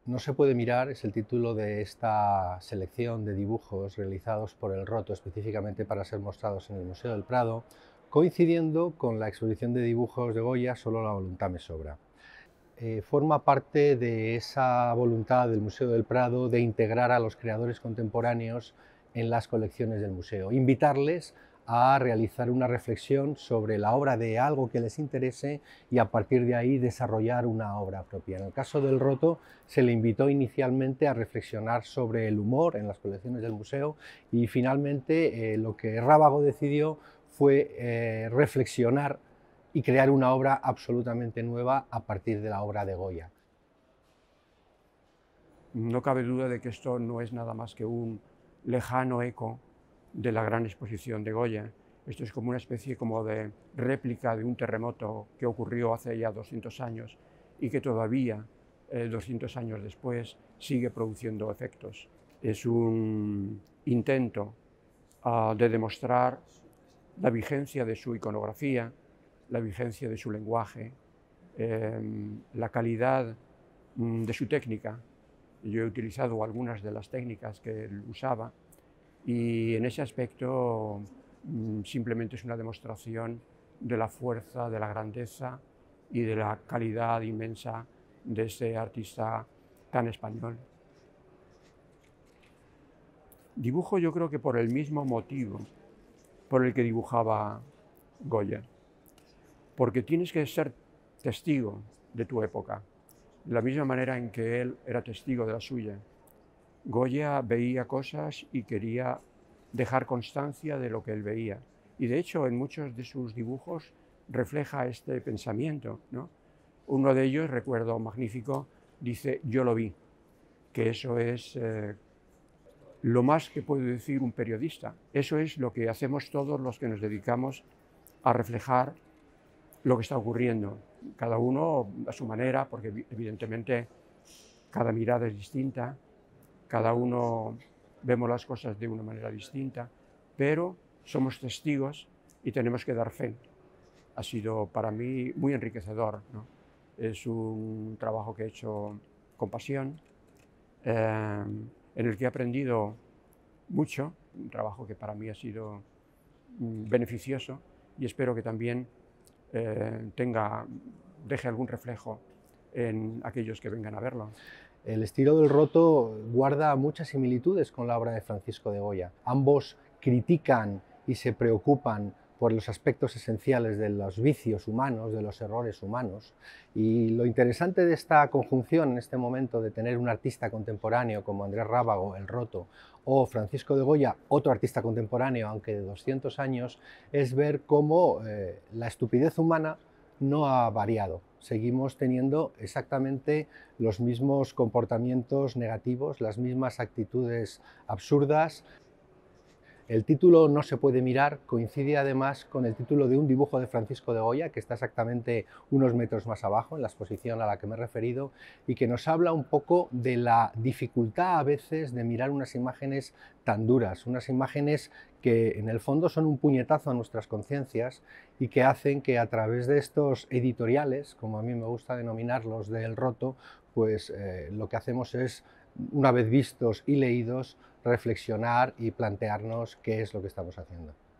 No se puede mirar es el título de esta selección de dibujos realizados por el Roto específicamente para ser mostrados en el Museo del Prado, coincidiendo con la exposición de dibujos de Goya Solo la voluntad me sobra. Forma parte de esa voluntad del Museo del Prado de integrar a los creadores contemporáneos en las colecciones del museo, invitarles a realizar una reflexión sobre la obra de algo que les interese y a partir de ahí desarrollar una obra propia. En el caso del Roto se le invitó inicialmente a reflexionar sobre el humor en las colecciones del museo y finalmente lo que Rábago decidió fue reflexionar y crear una obra absolutamente nueva a partir de la obra de Goya. No cabe duda de que esto no es nada más que un lejano eco de la gran exposición de Goya. Esto es como una especie como de réplica de un terremoto que ocurrió hace ya 200 años y que todavía, 200 años después, sigue produciendo efectos. Es un intento de demostrar la vigencia de su iconografía, la vigencia de su lenguaje, la calidad de su técnica. Yo he utilizado algunas de las técnicas que él usaba y en ese aspecto simplemente es una demostración de la fuerza, de la grandeza y de la calidad inmensa de ese artista tan español. Dibujo yo creo que por el mismo motivo por el que dibujaba Goya, porque tienes que ser testigo de tu época, de la misma manera en que él era testigo de la suya. Goya veía cosas y quería dejar constancia de lo que él veía. Y de hecho, en muchos de sus dibujos refleja este pensamiento, ¿no? Uno de ellos, recuerdo magnífico, dice, yo lo vi, que eso es lo más que puede decir un periodista. Eso es lo que hacemos todos los que nos dedicamos a reflejar lo que está ocurriendo, cada uno a su manera, porque evidentemente cada mirada es distinta, cada uno vemos las cosas de una manera distinta, pero somos testigos y tenemos que dar fe. Ha sido para mí muy enriquecedor, ¿no? Es un trabajo que he hecho con pasión, en el que he aprendido mucho, un trabajo que para mí ha sido beneficioso y espero que también deje algún reflejo en aquellos que vengan a verlo. El estilo del Roto guarda muchas similitudes con la obra de Francisco de Goya. Ambos critican y se preocupan por los aspectos esenciales de los vicios humanos, de los errores humanos. Y lo interesante de esta conjunción en este momento de tener un artista contemporáneo como Andrés Rábago, el Roto, o Francisco de Goya, otro artista contemporáneo, aunque de 200 años, es ver cómo la estupidez humana no ha variado. Seguimos teniendo exactamente los mismos comportamientos negativos, las mismas actitudes absurdas. El título No se puede mirar coincide además con el título de un dibujo de Francisco de Goya, que está exactamente unos metros más abajo, en la exposición a la que me he referido, y que nos habla un poco de la dificultad a veces de mirar unas imágenes tan duras, unas imágenes que en el fondo son un puñetazo a nuestras conciencias y que hacen que a través de estos editoriales, como a mí me gusta denominarlos, del Roto, pues lo que hacemos es, una vez vistos y leídos, reflexionar y plantearnos qué es lo que estamos haciendo.